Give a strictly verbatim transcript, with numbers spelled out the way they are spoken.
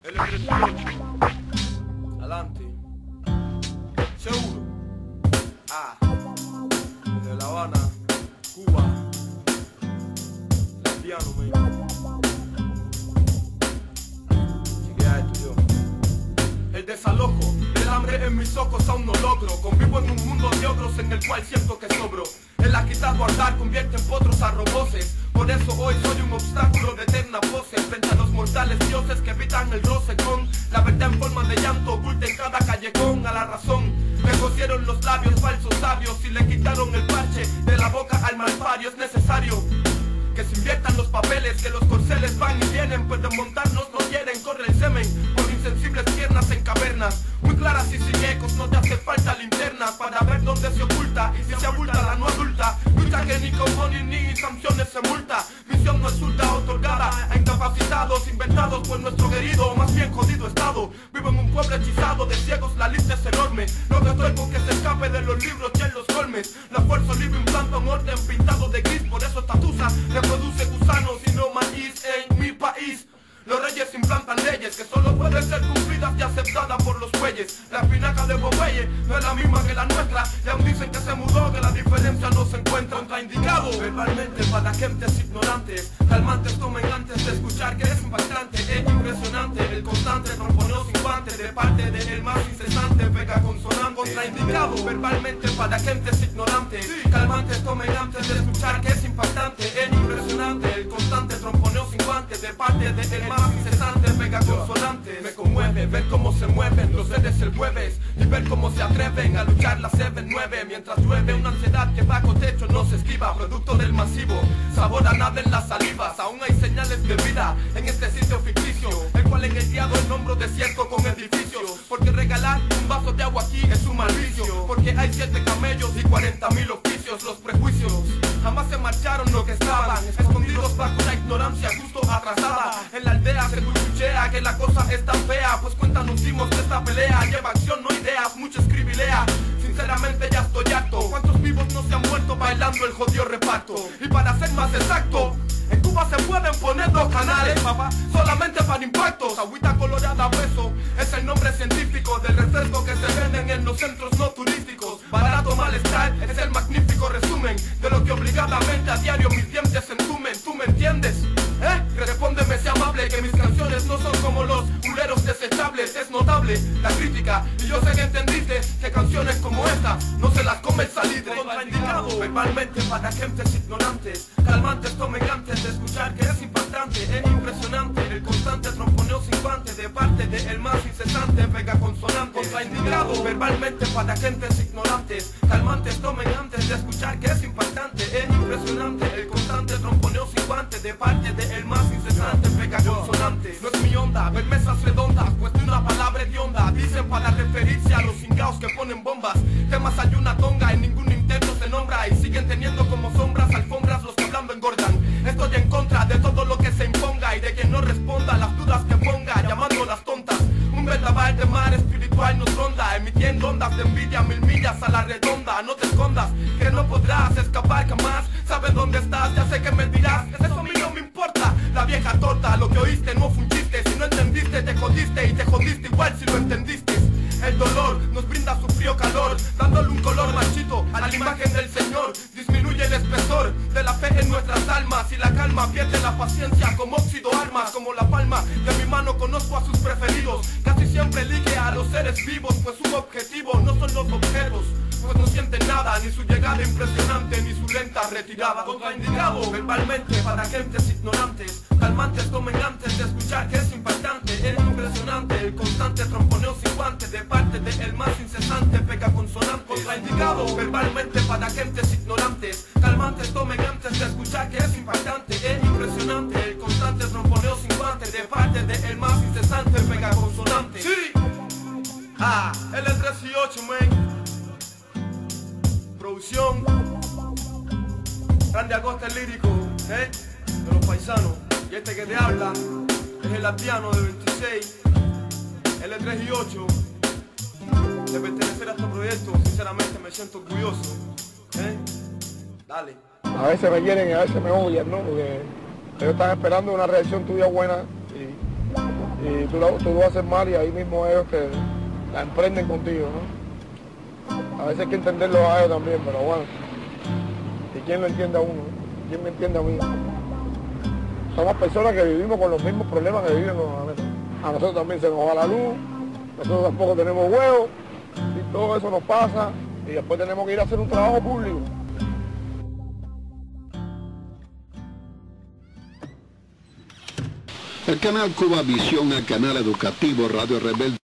L tres ocho. Adelante. Seguro. Ah. Desde La Habana, Cuba. El piano, man. Chequea esto, yo. El desalojo del hambre en mis ojos aún no logro. Convivo en un mundo de ogros en el cual siento que sobro. El agitado ardar convierte en potros a roboces. Por eso hoy soy un obstáculo de eterna pose frente a los mortales dioses que evitan el roce con la verdad en forma de llanto oculta en cada callejón. A la razón me cosieron los labios falsos sabios y le quitaron el parche de la boca al malpario. Es necesario que se inviertan los papeles, que los corceles van y vienen, pues de montarnos no quieren. Corre el semen por insensibles piernas en cavernas muy claras y sin ecos. No te hace falta linternas para ver dónde se oculta, y si se abulta la no adulta. Lucha que ni con money ni sanciones se multa. Misión no resulta otorgada a incapacitados inventados por nuestro querido, más bien jodido estado. Vivo en un pueblo hechizado de ciegos, la lista es enorme. No que estoy con que se escape de los libros y en los colmes. La fuerza libre implanta un orden pintado de gris, por eso Tatusa reproduce gusanos y no maíz en mi país. Los reyes implantan leyes que solo pueden ser cumplidas y aceptadas por los bueyes. La espinaca de Popeye no es la misma que la nuestra, y aún dicen que se mudó, que la diferencia no se encuentra. Contraindicado verbalmente para gentes ignorantes. Calmantes tomen antes de escuchar que es impactante e impresionante. El constante tromponeo sin guante de parte del más incesante pega consonante. Contraindicado verbalmente para gentes ignorantes. Calmantes tomen antes de escuchar que es impactante e impresionante. El constante tromponeo sin guante de parte del más incesante pega consonantes. Me conmueve ver cómo se mueven los seres el jueves y ver cómo se atreven a luchar las siete nueve mientras llueve. Una ansiedad que bajo techo no se esquiva, producto del masivo sabor a nada en las salivas. Aún hay señales de vida en este sitio ficticio, el cual en el diablo el nombro desierto con edificios. Porque regalar un vaso de agua aquí es un mal vicio, porque hay siete camellos y cuarenta mil oficios. Los prejuicios jamás se marcharon, lo que estaban escondidos bajo una ignorancia justo atrasada. En la aldea se cuchuchea que la cosa es tan fea, pues cuéntanos dimos que esta pelea lleva acción, no ideas, mucho escribilea. Sinceramente ya estoy harto. ¿Cuántos vivos no se han muerto bailando el jodido reparto? Y para ser más exacto, en Cuba se pueden poner dos canales, papá, solamente para impactos. Agüita colorada hueso es el nombre científico del refresco que se venden en los centros no turísticos. Barato malestar es el magnífico resumen de lo que obligadamente a diario mis dientes entumen. ¿Tú me entiendes? ¿Eh? Respóndeme, sea amable, que mis canciones no son como los culeros desechables. Es notable la crítica y yo sé que entendiste que canciones como esta no se las come el salitre. Contraindicado verbalmente para gentes ignorantes. Calmantes tomen antes de escuchar que es impactante e impresionante. El constante tromponeo sin guante de parte del más incesante pega consonante. Contraindicado verbalmente para gentes ignorantes. Calmantes tomen antes de escuchar que es impactante e impresionante. El constante tromponeo sin guante de parte del más incesante pega consonantes. No es mi onda ver mesas redondas, pues de una palabra hedionda dicen para referirse a los cingaos que ponen bombas. Temas hay una tonga, en ningún intento se nombra y siguen teniendo como sombras alfombras los que hablando engordan. Estoy en contra de todo lo que se imponga y de quien no responda a las dudas que ponga, llamándolas tontas. Un vendaval de mar espiritual nos ronda, emitiendo ondas de envidia mil millas a la redonda. No te escondas, que no podrás escapar jamás. Sabes dónde estás, ya sé que me dirás, eso a mí no me importa. La vieja torta, lo que oíste no fue un chiste. Si no entendiste, te jodiste y te jodiste igual si lo entendiste. El dolor nos brinda su frío calor, dándole un color marchito a la imagen del Señor. Disminuye el espesor de la fe en nuestras almas y la calma pierde la paciencia como óxido armas. Como la palma de mi mano conozco a sus preferidos. Casi siempre elige a los seres vivos, pues su objetivo no son los objetos, pues no sienten nada, ni su llegada impresionante, ni su lenta retirada. Contraindicado verbalmente para gentes ignorantes. Calmantes tomen antes de escuchar que es impactante e impresionante. El constante tromponeo sin guante de parte del más incesante pega consonante. Contraindicado verbalmente para gentes ignorantes. Calmantes tomen antes de escuchar que es impactante e impresionante. El constante tromponeo sin guante de parte del más incesante pega consonante. Sí. Ah, L tres ocho, man. Producción Grande Acosta, el lírico, ¿eh? De los paisanos. Y este que te habla es el aldeano de veintiséis, L tres ocho. De pertenecer a este proyecto, sinceramente me siento orgulloso, ¿eh? Dale. A veces me quieren y a veces me odian, ¿no? Porque ellos están esperando una reacción tuya buena y, y tú lo, tú lo haces mal y ahí mismo ellos te la emprenden contigo, ¿no? A veces hay que entenderlo a ellos también, pero bueno, ¿y quién lo entiende a uno? ¿Quién me entiende a mí? Somos personas que vivimos con los mismos problemas que viven los ananeros. A nosotros también se nos va la luz, nosotros tampoco tenemos huevos, y todo eso nos pasa, y después tenemos que ir a hacer un trabajo público. El canal Cuba Visión, el canal educativo Radio Rebelde.